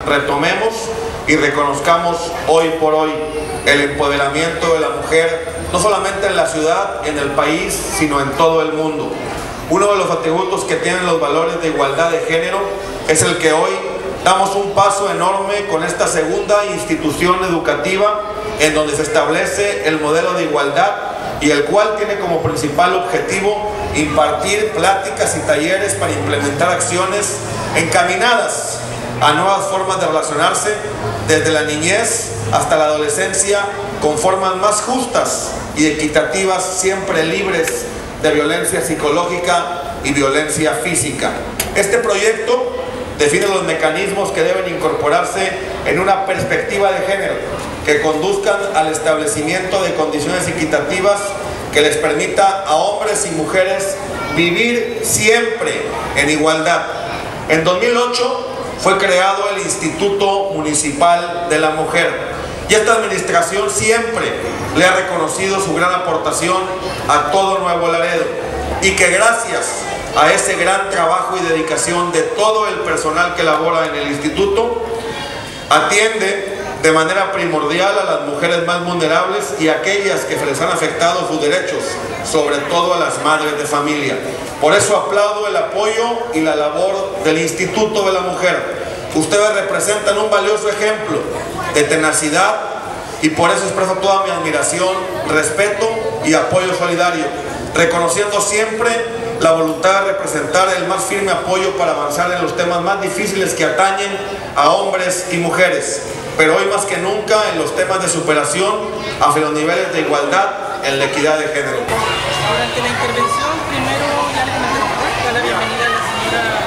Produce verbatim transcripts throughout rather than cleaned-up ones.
Retomemos y reconozcamos hoy por hoy el empoderamiento de la mujer, no solamente en la ciudad, en el país, sino en todo el mundo. Uno de los atributos que tienen los valores de igualdad de género es el que hoy damos un paso enorme con esta segunda institución educativa en donde se establece el modelo de igualdad y el cual tiene como principal objetivo impartir pláticas y talleres para implementar acciones encaminadas a nuevas formas de relacionarse desde la niñez hasta la adolescencia con formas más justas y equitativas, siempre libres de violencia psicológica y violencia física. Este proyecto define los mecanismos que deben incorporarse en una perspectiva de género que conduzcan al establecimiento de condiciones equitativas que les permita a hombres y mujeres vivir siempre en igualdad. En dos mil ocho fue creado el Instituto Municipal de la Mujer y esta administración siempre le ha reconocido su gran aportación a todo Nuevo Laredo y que gracias a ese gran trabajo y dedicación de todo el personal que labora en el instituto, atiende de manera primordial a las mujeres más vulnerables y a aquellas que se les han afectado sus derechos, sobre todo a las madres de familia. Por eso aplaudo el apoyo y la labor del Instituto de la Mujer. Ustedes representan un valioso ejemplo de tenacidad y por eso expreso toda mi admiración, respeto y apoyo solidario, reconociendo siempre la voluntad de representar el más firme apoyo para avanzar en los temas más difíciles que atañen a hombres y mujeres, pero hoy más que nunca en los temas de superación hacia los niveles de igualdad en la equidad de género. Durante la intervención, primero ya le comenté la bienvenida a la señora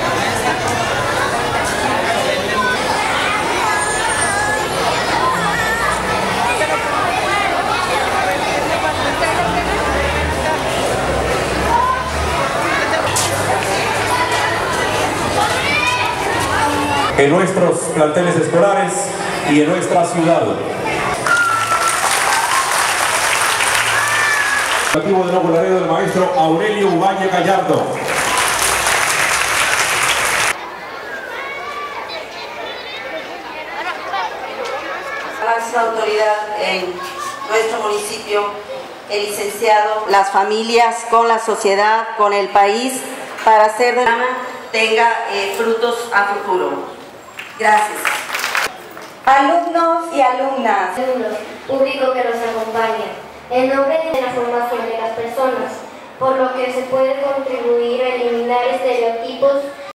en nuestros planteles escolares y en nuestra ciudad. Educativo de Nuevo Laredo, del maestro Aurelio Ubaña Gallardo. La máxima autoridad en nuestro municipio, el licenciado, las familias, con la sociedad, con el país, para hacer de la tenga eh, frutos a futuro. Gracias. Alumnos y alumnas, alumnos, público que nos acompaña, en nombre de la formación de las personas, por lo que se puede contribuir a eliminar estereotipos